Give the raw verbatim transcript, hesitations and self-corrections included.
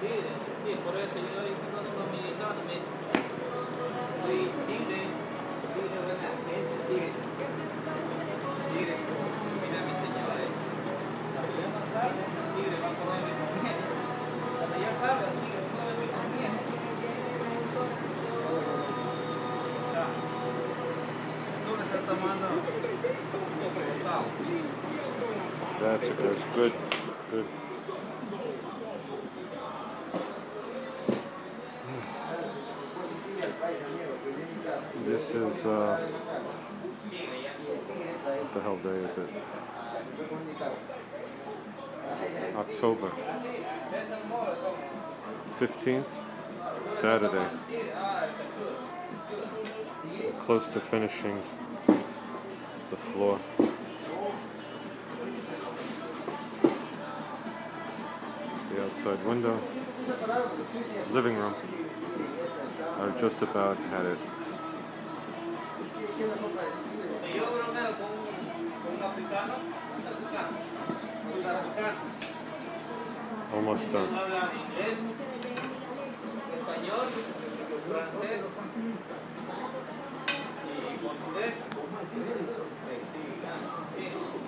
Tigre, sí, por eso yo ahí conozco a Dominicano, me soy Tigre, Tigre buena gente, Tigre, Tigre, mira mi señora, eh. Cuando ya no sabe, Tigre va a comer mi comida. Cuando ya sabe, Tigre va a comer mi comida. O sea, tú le estás tomando un poco botado. That's, that's good. Good. This is, uh, what the hell day is it? October fifteenth, Saturday. We're close to finishing the floor. The outside window, living room. I've just about had it. Almost done. Español, francés y portugués.